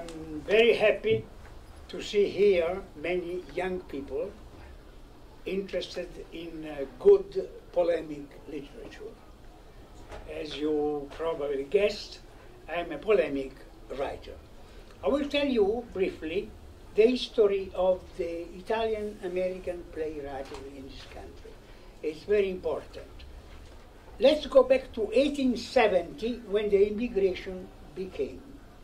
I'm very happy to see here many young people interested in good polemic literature. As you probably guessed, I'm a polemic writer. I will tell you briefly the history of the Italian-American playwriting in this country. It's very important. Let's go back to 1870 when the immigration began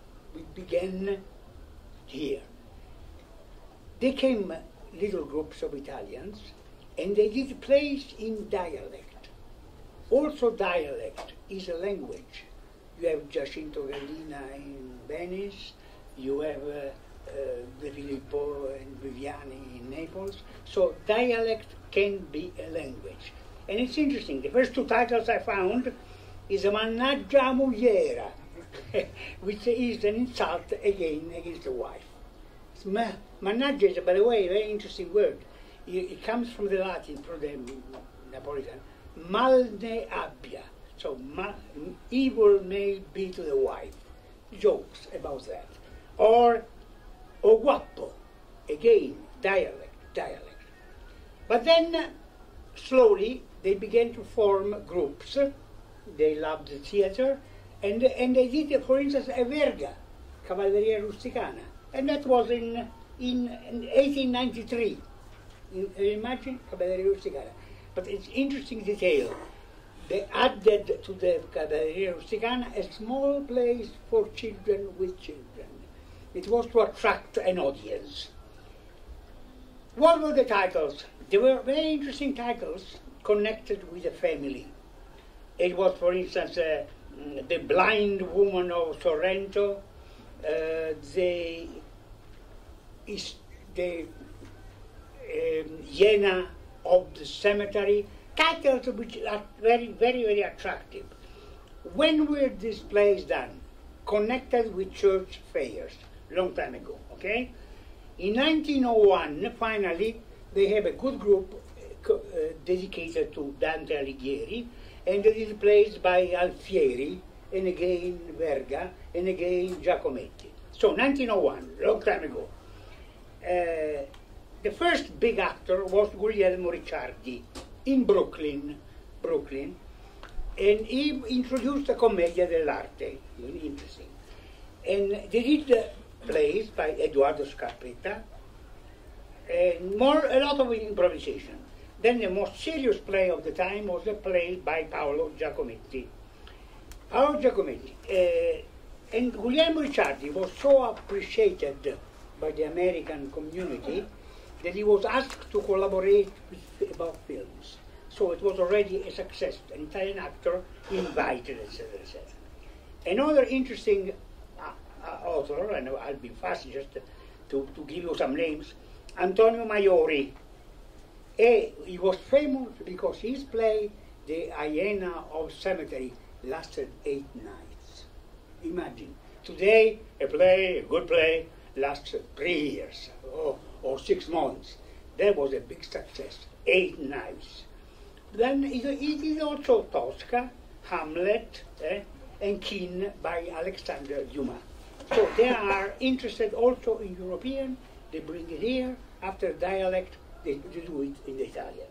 here. They came little groups of Italians and they did plays in dialect. Also dialect is a language. You have Giacinto Gallina in Venice, you have De Filippo and Viviani in Naples. So dialect can be a language. And it's interesting, the first two titles I found is a Mannaggia Mugliera, which is an insult again against the wife. Mannaggia is, by the way, a very interesting word. It comes from the Latin, from the Napolitan, mal ne abbia. So evil may be to the wife. Jokes about that. Or o guappo, again, dialect. But then, slowly, they began to form groups. They loved the theater, and they did, for instance, a verga, Cavaliere Rusticana, and that was in 1893. Imagine Cavaliere Rusticana. But it's interesting detail. They added to the Cavaliere Rusticana a small place for children with children. It was to attract an audience. What were the titles? They were very interesting titles connected with the family. It was, for instance, The Blind Woman of Sorrento, the Hyena of the Cemetery, titles which are very attractive. When were these plays done? Connected with church fairs, long time ago, okay? In 1901, finally, they have a good group dedicated to Dante Alighieri, and it is plays by Alfieri, and again Verga, and again Giacometti. So 1901, long time ago. The first big actor was Guglielmo Ricciardi in Brooklyn, and he introduced the Commedia dell'arte, really interesting. And they did plays by Edoardo Scarpetta, and a lot of improvisation. Then the most serious play of the time was a play by Paolo Giacometti. And Guglielmo Ricciardi was so appreciated by the American community that he was asked to collaborate about films. So it was already a success, an Italian actor invited, etc., etc. Another interesting author, and I'll be fast just to give you some names, Antonio Maiori. He was famous because his play, The Hyena of Cemetery, lasted 8 nights. Imagine, today a good play, lasts 3 years or 6 months. That was a big success, 8 nights. Then it is also Tosca, Hamlet, and Kean by Alexander Dumas. So they are interested also in European, they bring it here, after dialect, they do it in Italian.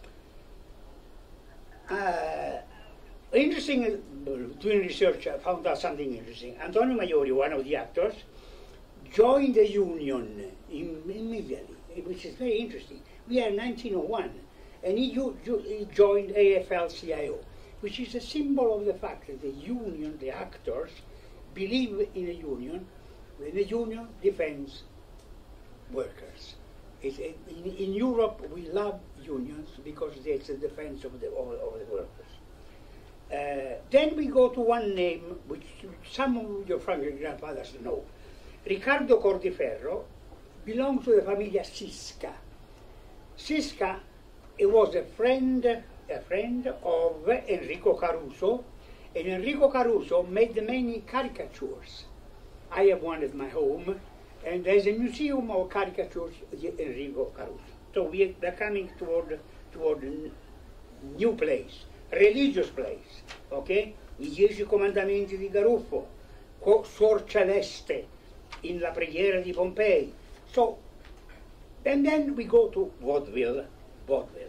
Interesting, doing research, I found out something interesting. Antonio Maiori, one of the actors, joined the union immediately, which is very interesting. We are in 1901, and he joined AFL-CIO, which is a symbol of the fact that the union, the actors, believe in a union, when the union defends workers. In Europe, we love unions because it's a defense of the workers. Then we go to one name which some of your grandfathers know. Riccardo Cordiferro belongs to the family Sisca. Sisca was a friend of Enrico Caruso, and Enrico Caruso made many caricatures. I have one at my home, and there's a museum of caricatures of Enrico Caruso. So we are coming toward new place, religious place, okay? I 10 comandamenti di Garuffo, Suor Celeste, in La Preghiera di Pompei. So, and then we go to vaudeville. Vaudeville.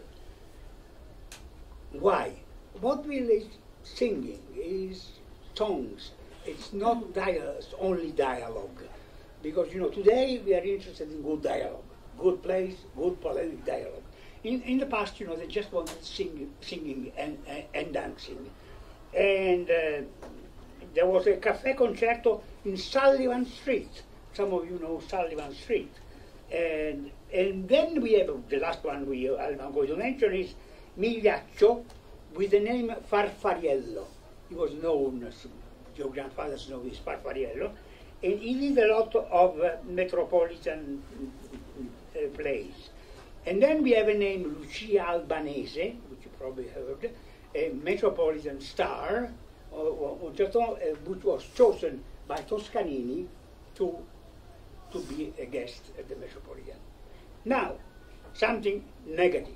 Why? Vaudeville is singing, is songs. It's not only dialogue. Because, you know, today we are interested in good dialogue, good plays, good polemic dialogue. In the past, you know, they just wanted singing and dancing. And there was a cafe concerto in Sullivan Street. Some of you know Sullivan Street. And then we have, the last one I'm going to mention is Migliaccio with the name Farfariello. He was known, your grandfathers know this Farfariello, and he did a lot of metropolitan plays. And then we have a name Lucia Albanese, which you probably heard, a metropolitan star, which was chosen by Toscanini to be a guest at the Metropolitan. Now, something negative.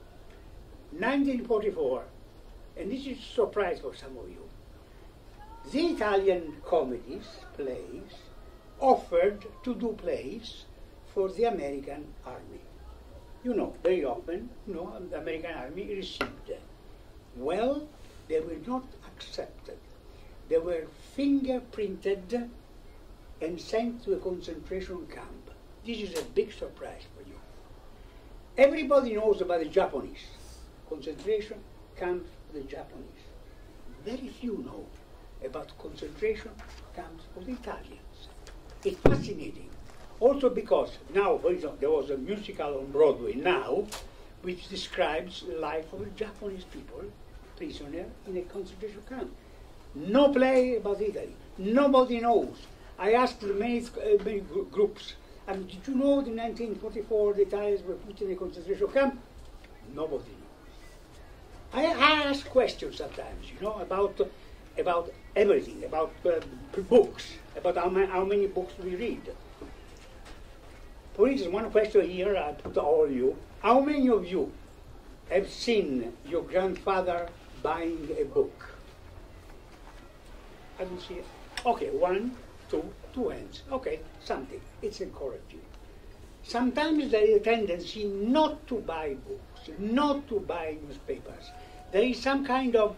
1944, and this is a surprise for some of you, the Italian comedies, plays, offered to do plays for the American army. You know, very often, you know, the American army received them. Well, they were not accepted. They were fingerprinted and sent to a concentration camp. This is a big surprise for you. Everybody knows about the Japanese. Concentration camps for the Japanese. Very few know about concentration camps for the Italians. It's fascinating. Also because now, for example, there was a musical on Broadway now, which describes the life of the Japanese people, prisoner in a concentration camp. No play about Italy. Nobody knows. I asked many groups, did you know in 1944 the Italians were put in a concentration camp? Nobody knows. I ask questions sometimes, you know, about everything, about books, about how many books we read. For instance, one question here I put to all you. How many of you have seen your grandfather buying a book? I don't see it. Okay, one, two hands. Okay, something. It's encouraging. Sometimes there is a tendency not to buy books, not to buy newspapers. There is some kind of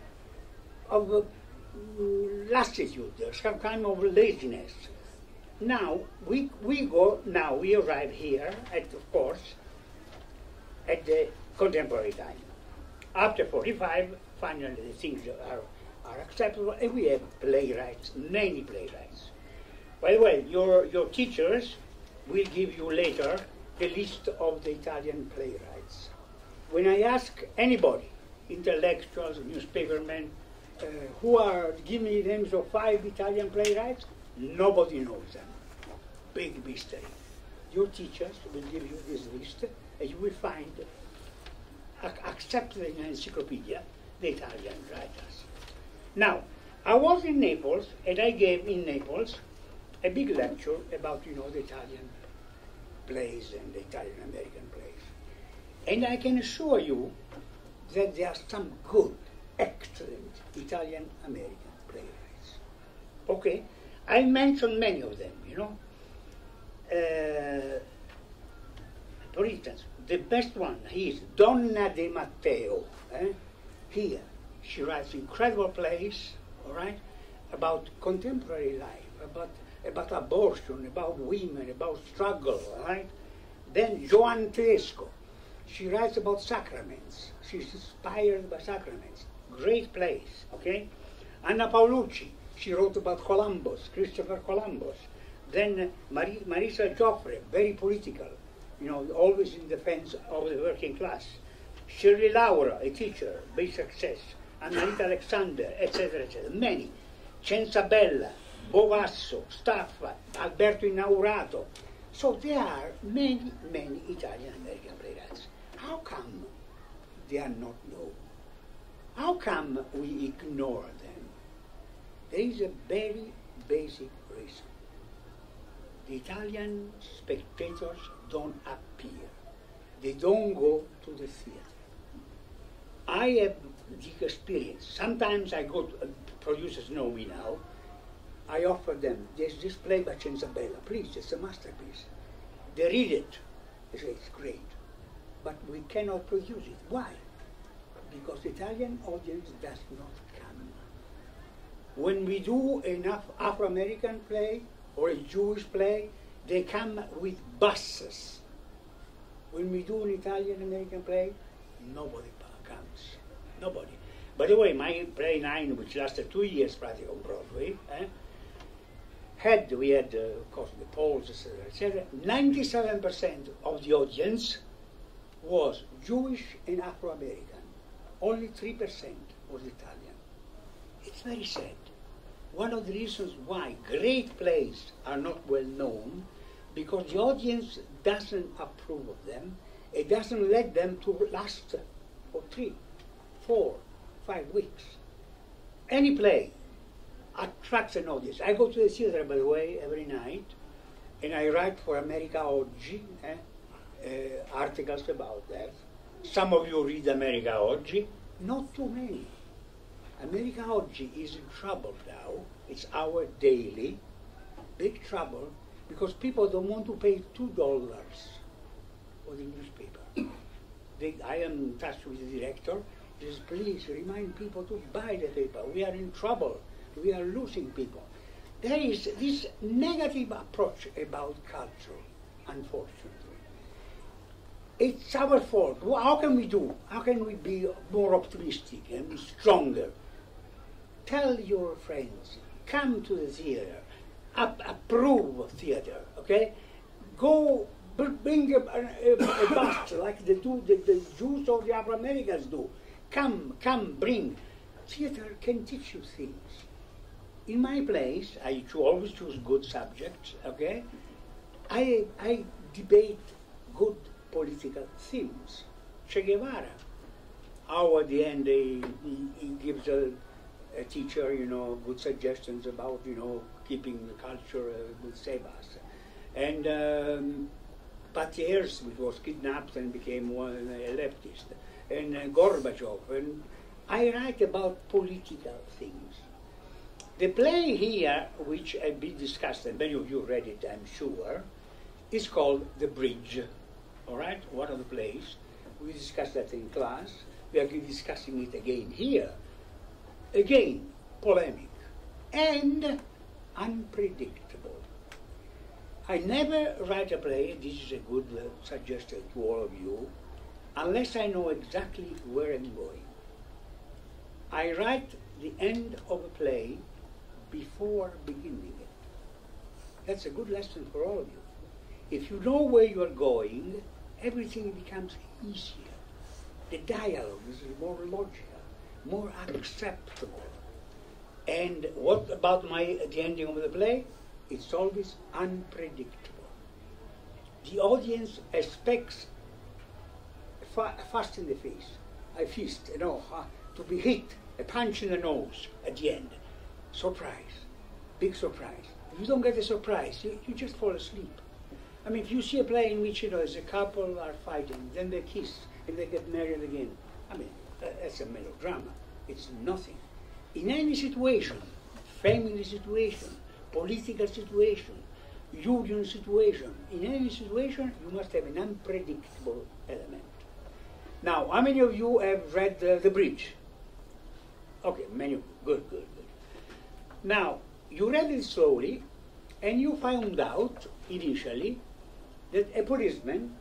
lassitude, some kind of laziness. Now we arrive here of course, at the contemporary time. After 45, finally the things are acceptable, and we have playwrights, many playwrights. By the way, your teachers will give you later a list of the Italian playwrights. When I ask anybody, intellectuals, newspapermen, give me names of 5 Italian playwrights, nobody knows them. Big mystery. Your teachers will give you this list, and you will find, accepted in an encyclopedia, the Italian writers. Now, I was in Naples, and I gave in Naples a big lecture about, you know, the Italian plays and the Italian-American plays. And I can assure you that there are some good, excellent Italian-American playwrights. Okay? I mentioned many of them, you know. For instance, the best one is Donna de Matteo. Here, she writes incredible plays, all right, about contemporary life, about abortion, about women, about struggle, all right? Then Joan Tedesco, she writes about sacraments. She's inspired by sacraments. Great plays, okay? Anna Paolucci, she wrote about Columbus, Christopher Columbus. Then Marisa Joffre, very political, you know, always in defense of the working class. Shirley Laura, a teacher, big success. Annalita Alexander, etc., etc. Many. Censabella, Bovasso, Staffa, Alberto Inaurato. So there are many, many Italian-American playwrights. How come they are not known? How come we ignore them? There is a very basic reason. The Italian spectators don't appear. They don't go to the theater. I have the experience. Sometimes I go to, producers know me now, I offer them, there's this play by Cenzabella, please, it's a masterpiece. They read it, they say it's great, but we cannot produce it. Why? Because the Italian audience does not come. When we do enough Afro-American play or a Jewish play, they come with buses. When we do an Italian-American play, nobody comes. Nobody. By the way, my play 9, which lasted 2 years practically on Broadway, we had, of course, the polls, etc., etc. 97% of the audience was Jewish and Afro-American. Only 3% was Italian. It's very sad. One of the reasons why great plays are not well known, because the audience doesn't approve of them. It doesn't let them to last for 3, 4, 5 weeks. Any play attracts an audience. I go to the theater, by the way, every night, and I write for America Oggi, articles about that. Some of you read America Oggi, not too many. America Oggi is in trouble now. It's our daily, big trouble, because people don't want to pay $2 for the newspaper. I am in touch with the director. He says, please remind people to buy the paper. We are in trouble. We are losing people. There is this negative approach about culture, unfortunately. It's our fault. How can we do? How can we be more optimistic and stronger? Tell your friends, come to the theater, approve of theater, okay? Go bring a bus like the Jews or the Afro-Americans do. Come, bring. Theater can teach you things. In my place, I always choose good subjects, okay? I debate good political themes. Che Guevara, how at the end he gives a teacher, good suggestions about, keeping the culture would save us. And Patiers, which was kidnapped and became a leftist, and Gorbachev. And I write about political things. The play here, which I've been discussed, and many of you read it, I'm sure, is called The Bridge. All right, one of the plays. We discussed that in class. We are discussing it again here. Again, polemic and unpredictable. I never write a play, this is a good suggestion to all of you, unless I know exactly where I'm going. I write the end of a play before beginning it. That's a good lesson for all of you. If you know where you are going, everything becomes easier. The dialogue is more logical, more acceptable. And what about the ending of the play? It's always unpredictable. The audience expects fast in the face, a fist, to be hit, a punch in the nose at the end. Surprise, big surprise. If you don't get a surprise, you just fall asleep. I mean, if you see a play in which, there's a couple are fighting, then they kiss, and they get married again, I mean, that's a melodrama. It's nothing. In any situation, family situation, political situation, union situation, in any situation, you must have an unpredictable element. Now, how many of you have read The Bridge? Okay, many of you. Good. Now, you read it slowly, and you found out, initially, that a policeman,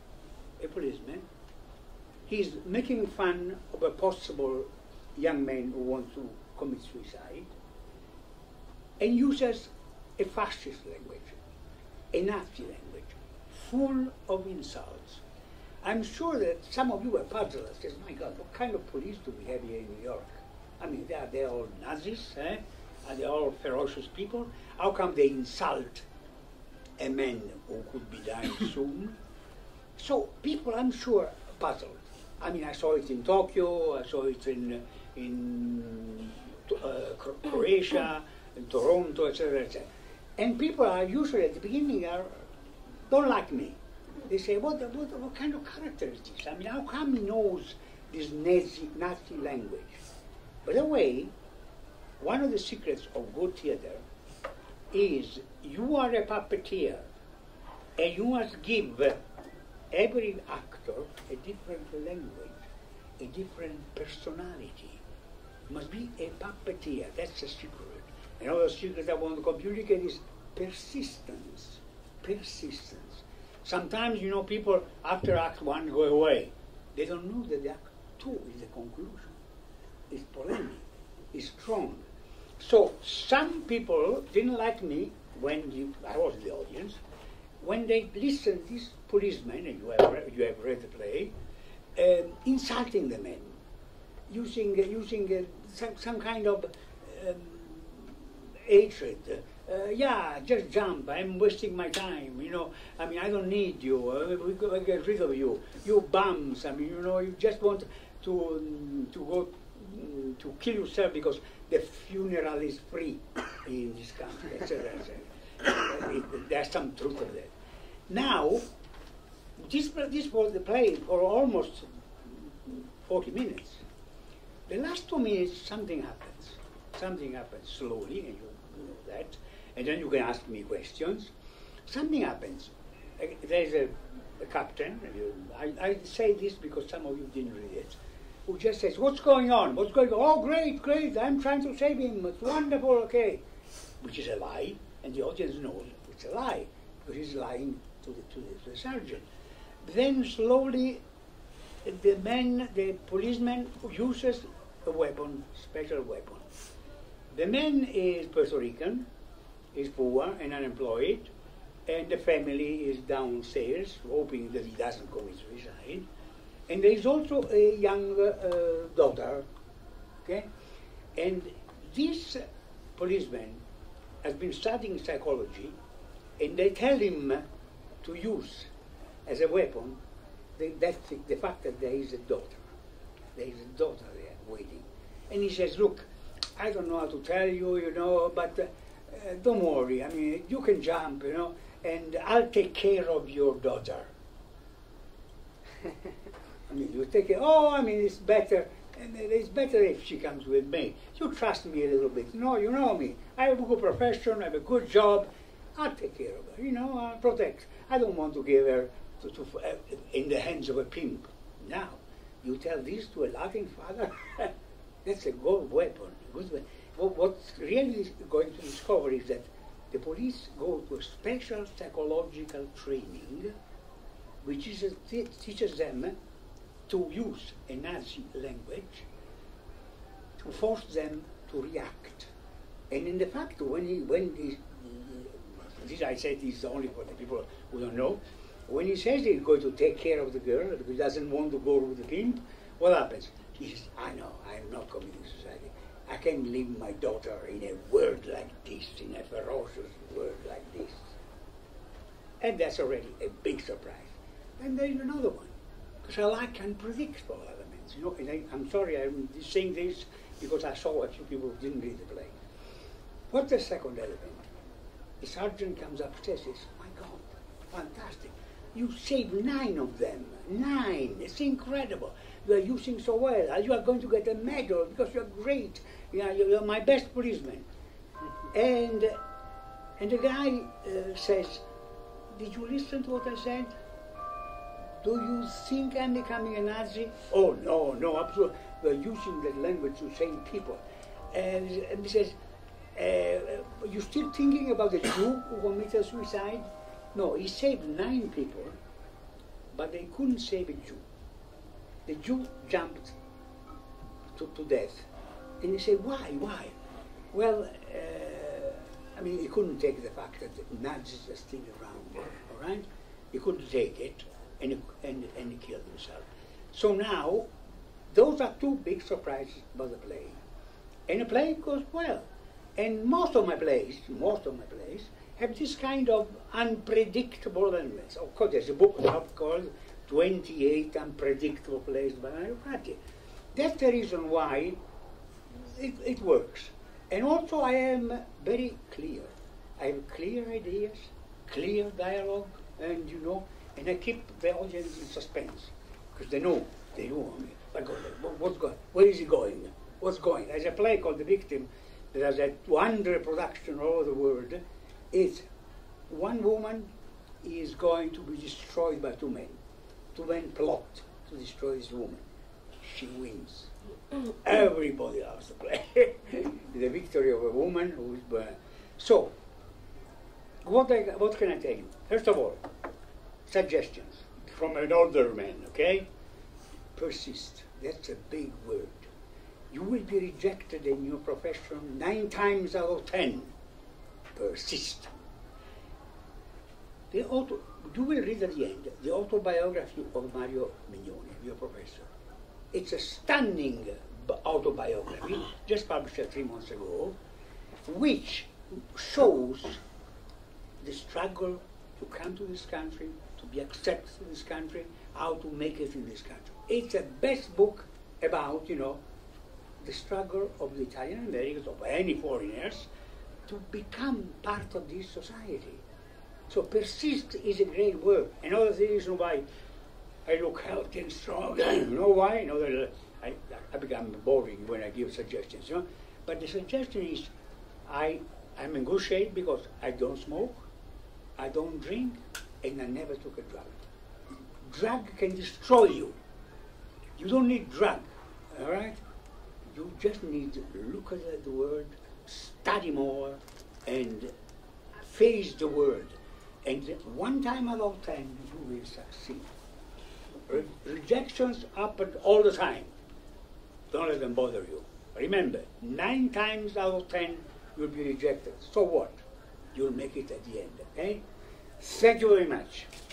he's making fun of a possible young man who wants to commit suicide, and uses a fascist language, a Nazi language, full of insults. I'm sure that some of you are puzzled and says, my God, what kind of police do we have here in New York? I mean, they're all Nazis, Are they all ferocious people? How come they insult a man who could be dying soon? So people, I'm sure, are puzzled. I mean, I saw it in Tokyo, I saw it in Croatia, in Toronto, etc., etc. And people are usually at the beginning don't like me. They say, what kind of character is this? I mean, how come he knows this Nazi language? By the way, one of the secrets of good theater is you are a puppeteer, and you must give every actor a different language, a different personality. You must be a puppeteer. That's a secret. Another secret I want to communicate is persistence. Persistence. Sometimes, you know, people after Act 1 go away. They don't know that the Act 2 is the conclusion. It's polemic. It's strong. So some people didn't like me when I was in the audience. When they listened to this policeman, and you have read the play, insulting the men, using some kind of hatred. Yeah, just jump. I'm wasting my time. You know, I mean, I don't need you. We get rid of you. You bums. I mean, you know, you just want to go to kill yourself because the funeral is free in this country, etc. There's some truth to that. Now, this was the play for almost 40 minutes. The last 2 minutes, something happens. Something happens slowly, and you know that. And then you can ask me questions. Something happens. There's a captain. I say this because some of you didn't read it. Who just says, "What's going on? What's going on? Oh, great, great! I'm trying to save him. It's wonderful. Okay," which is a lie, and the audience knows it's a lie because he's lying to the sergeant. Then slowly, the policeman uses a weapon, special weapon. The man is Puerto Rican, is poor and unemployed, and the family is downstairs, hoping that he doesn't commit suicide. And there is also a young daughter, okay? And this policeman has been studying psychology, and they tell him to use as a weapon the fact that there is a daughter. There is a daughter there waiting. And he says, "Look, I don't know how to tell you, you know, but don't worry. I mean, you can jump, you know, and I'll take care of your daughter." I mean, you take it. Oh, I mean, it's better. And it's better if she comes with me. You trust me a little bit. No, you know me. I have a good profession. I have a good job. I'll take care of her. You know, I'll protect. I don't want to give her in the hands of a pimp. Now, you tell this to a loving father. That's a good weapon. What's really going to discover is that the police go to a special psychological training, which teaches them to use a Nazi language to force them to react. And in the fact, this I said is only for the people who don't know, when he says he's going to take care of the girl, because he doesn't want to go with the pimp, what happens? He says, "I know, I'm not committing suicide. I can't leave my daughter in a world like this, in a ferocious world like this." And that's already a big surprise. And there's another one. Because I can predict all elements, you know. And I'm sorry, I'm saying this because I saw a few people who didn't read the play. What's the second element? The sergeant comes upstairs and says, "My God, fantastic. You saved 9 of them. 9. It's incredible. You are using so well. You are going to get a medal because you're great. You know, you're my best policeman." And the guy says, "Did you listen to what I said? Do you think I'm becoming a Nazi?" "Oh, no, absolutely. We're using that language to save people." And he says, "You still thinking about the Jew who committed suicide?" No, he saved 9 people, but they couldn't save a Jew. The Jew jumped to death. And he said, why? Well, I mean, he couldn't take the fact that the Nazis are still around, all right? He couldn't take it, and he killed himself. So now, those are 2 big surprises about the play. And the play goes well. And most of my plays have this kind of unpredictable elements. Of course, there's a book called 28 Unpredictable Plays by Fratti. That's the reason why it works. And also I am very clear. I have clear ideas, clear dialogue, and you know, and I keep the audience in suspense. Because they know, I mean, what's going, where is he going? What's going? There's a play called The Victim that has had 200 productions all over the world, is one woman is going to be destroyed by two men. Two men plot to destroy this woman. She wins. Everybody loves the play. The victory of a woman who is burned. So, what can I tell you? First of all, suggestions from an older man, okay? Persist. That's a big word. You will be rejected in your profession 9 times out of 10. Persist. You will read at the end the autobiography of Mario Mignone, your professor. It's a stunning autobiography, just published 3 months ago, which shows the struggle to come to this country, to be accepted in this country, how to make it in this country. It's the best book about, the struggle of the Italian Americans, of any foreigners, to become part of this society. So persist is a great word. Another reason why I look healthy and strong. You know why? You know that I become boring when I give suggestions. But the suggestion is, I'm in good shape because I don't smoke, I don't drink, and I never took a drug. Drug can destroy you. You don't need drug, all right? You just need to look at the world, study more, and face the world. And 1 time out of 10, you will succeed. Rejections happen all the time. Don't let them bother you. Remember, 9 times out of 10, you'll be rejected. So what? You'll make it at the end, okay? Thank you very much.